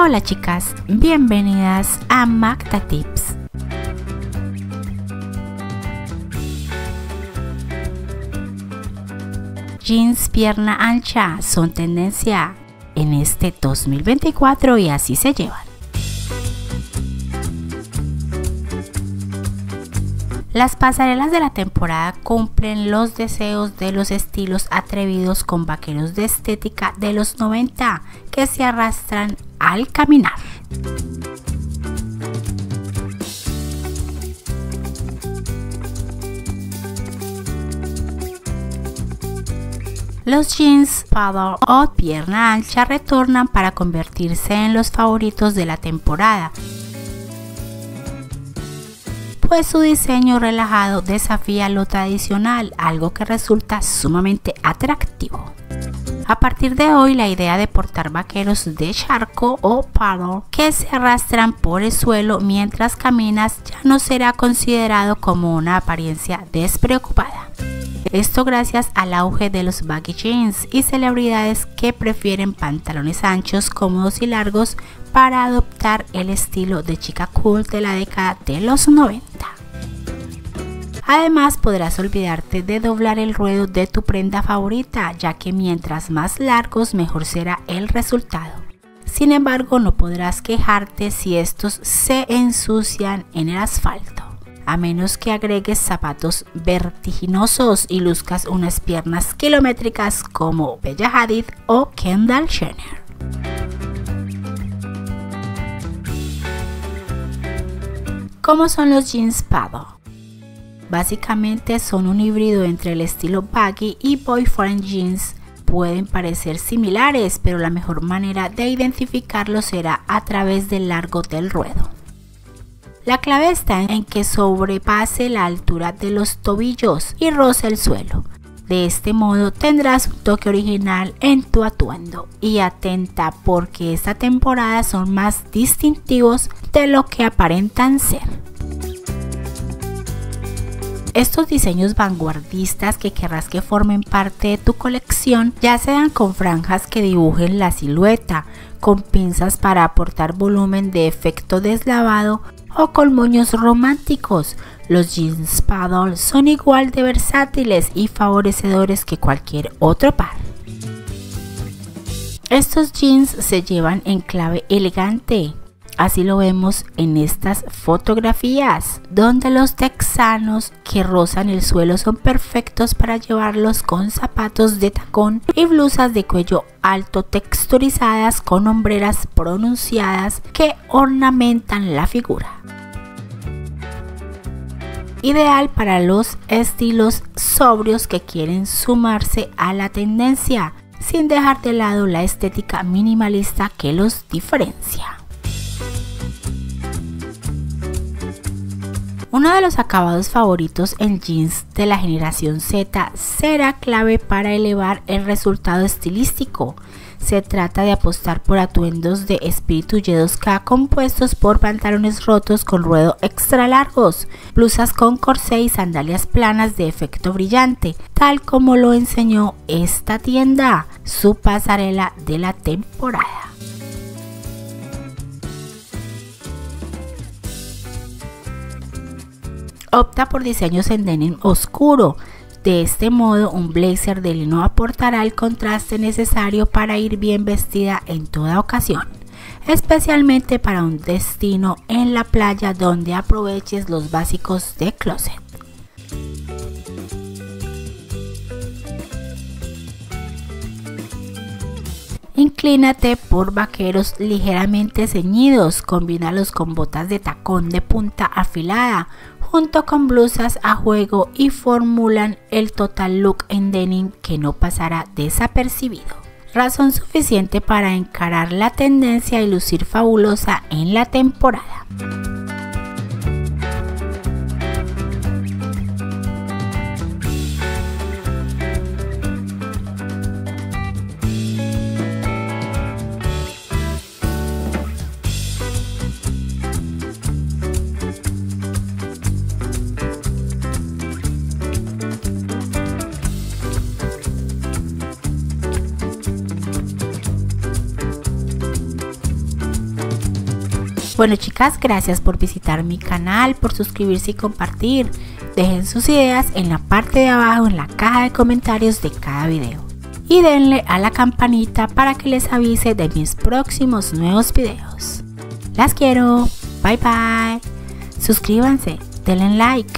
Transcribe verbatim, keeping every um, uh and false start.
Hola chicas, bienvenidas a Magda Tips. Jeans pierna ancha son tendencia en este dos mil veinticuatro y así se llevan. Las pasarelas de la temporada cumplen los deseos de los estilos atrevidos con vaqueros de estética de los noventa que se arrastran al caminar. Los jeans paddle o pierna ancha retornan para convertirse en los favoritos de la temporada, pues su diseño relajado desafía lo tradicional, algo que resulta sumamente atractivo. A partir de hoy, la idea de portar vaqueros de charco o paddle que se arrastran por el suelo mientras caminas ya no será considerado como una apariencia despreocupada. Esto gracias al auge de los baggy jeans y celebridades que prefieren pantalones anchos, cómodos y largos para adoptar el estilo de chica cool de la década de los noventa. Además, podrás olvidarte de doblar el ruedo de tu prenda favorita, ya que mientras más largos mejor será el resultado. Sin embargo, no podrás quejarte si estos se ensucian en el asfalto, a menos que agregues zapatos vertiginosos y luzcas unas piernas kilométricas como Bella Hadid o Kendall Jenner. ¿Cómo son los jeans paddle? Básicamente son un híbrido entre el estilo baggy y boyfriend jeans. Pueden parecer similares, pero la mejor manera de identificarlos será a través del largo del ruedo. La clave está en que sobrepase la altura de los tobillos y roce el suelo. De este modo tendrás un toque original en tu atuendo. Y atenta, porque esta temporada son más distintivos de lo que aparentan ser. Estos diseños vanguardistas que querrás que formen parte de tu colección, ya sean con franjas que dibujen la silueta, con pinzas para aportar volumen de efecto deslavado o con moños románticos, los jeans paddle son igual de versátiles y favorecedores que cualquier otro par. Estos jeans se llevan en clave elegante. Así lo vemos en estas fotografías, donde los texanos que rozan el suelo son perfectos para llevarlos con zapatos de tacón y blusas de cuello alto texturizadas con hombreras pronunciadas que ornamentan la figura. Ideal para los estilos sobrios que quieren sumarse a la tendencia, sin dejar de lado la estética minimalista que los diferencia. Uno de los acabados favoritos en jeans de la generación Z será clave para elevar el resultado estilístico. Se trata de apostar por atuendos de espíritu Y dos K compuestos por pantalones rotos con ruedo extra largos, blusas con corsé y sandalias planas de efecto brillante, tal como lo enseñó esta tienda, su pasarela de la temporada. Opta por diseños en denim oscuro. De este modo, un blazer de lino aportará el contraste necesario para ir bien vestida en toda ocasión, especialmente para un destino en la playa donde aproveches los básicos de closet. Inclínate por vaqueros ligeramente ceñidos, combínalos con botas de tacón de punta afilada, junto con blusas a juego y formulan el total look en denim que no pasará desapercibido. Razón suficiente para encarar la tendencia y lucir fabulosa en la temporada. Bueno chicas, gracias por visitar mi canal, por suscribirse y compartir. Dejen sus ideas en la parte de abajo en la caja de comentarios de cada video. Y denle a la campanita para que les avise de mis próximos nuevos videos. Las quiero. Bye bye. Suscríbanse, denle like.